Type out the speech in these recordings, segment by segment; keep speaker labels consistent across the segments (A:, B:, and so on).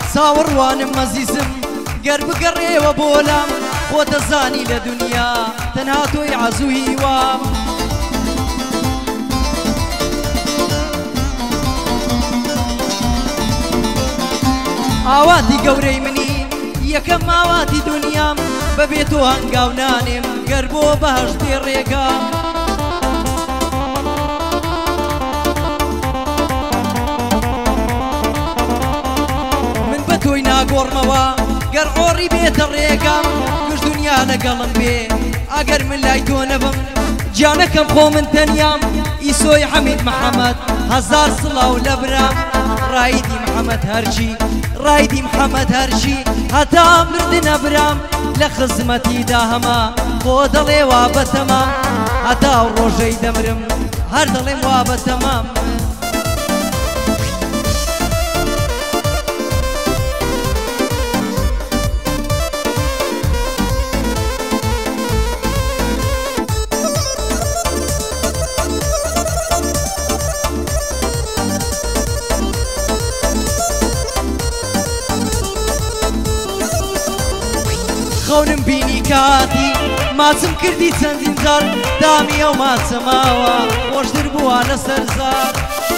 A: چاوەڕوانم مەزیزم گەر بگەڕێوە بۆلام خۆ دەزانی لە دنیا تەنها تۆی عەزوو هیوام ئاواتی گەورەی منی یەکەم ئاواتی دنیام بەبێ تۆ هەنگاو نانێم گەر بۆ بەهەشتێ ڕێگام من بە تۆی ناگۆڕمەوە گەر ئۆڕی بێتە ڕێگام گشت دنیا لەگەڵم بێ ئەگەر من لای تۆ نەبم گیانەکەم خۆ من تەنیام ئیسۆی حەمید محەممەد هەزار سڵاو لە برام ڕایدی محەممەد هەرچی ڕایدی محەممەد هەرچی هەتا مردنە برام لە خزمەتیدا هەما خۆ دەڵێ وا بەتەمام هەتا و ڕۆژەی دەمرم هەر دەڵێم وا بەتەمام خەونم بینی کاتی ماچم کردی چەندین جار دامی ئەو ماچە ماوە خۆشتر بووە لەسەر زار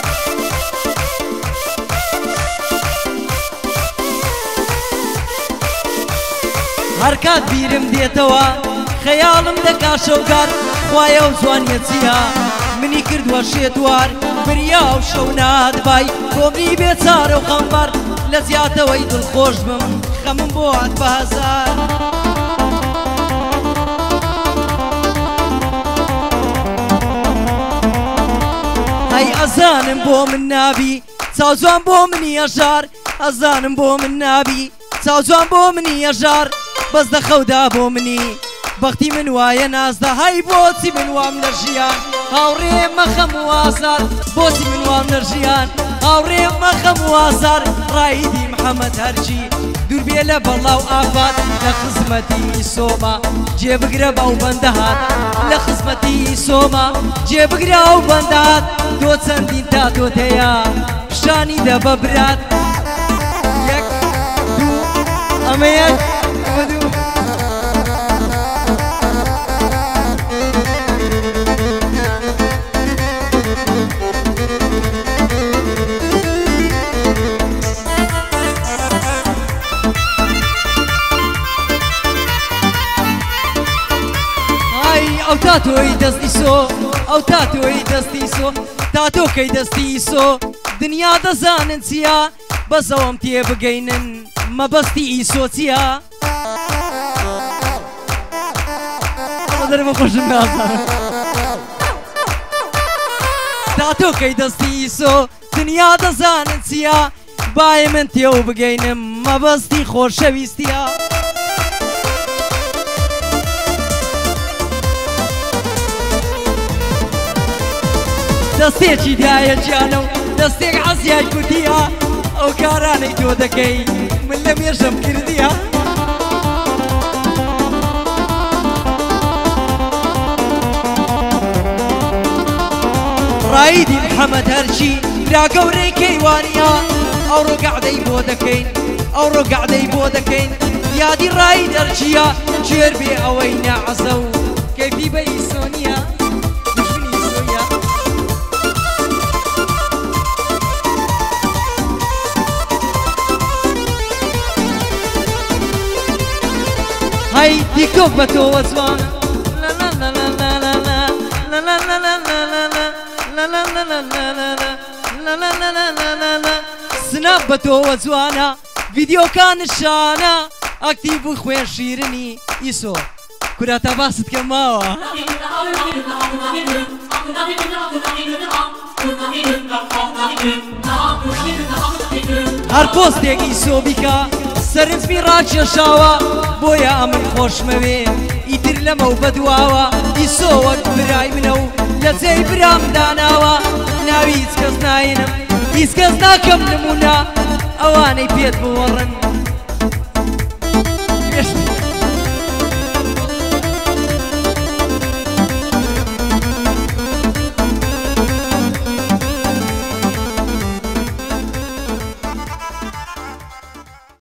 A: هەر کات بیرم دێتەوە خەیاڵم دەکا شەوگار خوایە و جوانیە چیە منی کردووە شێتوار بریا و شەو نادبای کۆمری بێچارە و خەمبار لە زیاتەوەی دڵخۆش بم خەمم بۆ هات بە هەزار ئەزانم بۆ من نابی چاوجوان بۆ منی ئەژار ئەزانم بۆ من نابی چاوجوان بۆ منی ئەژار بەس دەخەودا بۆ منی بەختی من وایە نازدا هەی بۆچی من وام لە ژیان هاوڕێ مەخەم و ئازار بۆچی من وام لە ژیان هاوڕێ مەخەم و ئازار ڕایدی محەممەد هەرچی دوور بێ لە بەڵاو ئافات لە خزمەتی سۆما جێبگرە باو بەندەهات لە خزمەتی سۆما جێبگرە ئەو بەندات تۆ چەندین تا تۆتەیە پیشانی دەبە برات یەک دوو ئەمە یەک ئەمە دوو ئەو تاتۆی دەستی سۆ ئەو تاتۆی دەستی سۆ تاتۆکەی دەستی سۆ دنیا دەزانن چییە بەسەوەم تێ بگەینن مەبەستی ئیسۆ چییە دەرمە خۆشم نازانم تاتۆکەی دەستی سۆ دنیا دەزانن چییە باێ من تێو بگەینم مەبەستی خۆشەویستیە دەستێکی دایە گیانە و دەستێک عەزیای کوتیە ئەو کارانەی تۆ دەکەی من لە مێژەم کردیە ڕایدی محەممەد هەرچی برا گەورەی کەیوانیە ئەو ڕۆگەعدەی بۆ دەکەین ئەو ڕۆگەعدەی بۆ دەکەین یادی ڕای دەرچیە کوێر بێ ئەوەی نەعەزە و کەیفی بە ئیسۆنیە هەی تیکتۆک بە تۆوە جوان سناب بە تۆوە جوانە ڤیدیۆکان شانە ئەکتیڤ و خوێن شیرنی ئیسۆ کورا تا باست کەم ماوە هەر پۆستێک ئیسۆ بیکە سەرنجمی ڕاکێشاوە بۆیە ئەمن خۆشمەوێ ئیتر لەمە و بەدواوە ئیسۆ وەک برای منە و لە جێی برام داناوە ناوی هیچ کەس ناینم هیچ کەس ناکەم نمونە ئەوانەی پێت بوەڕن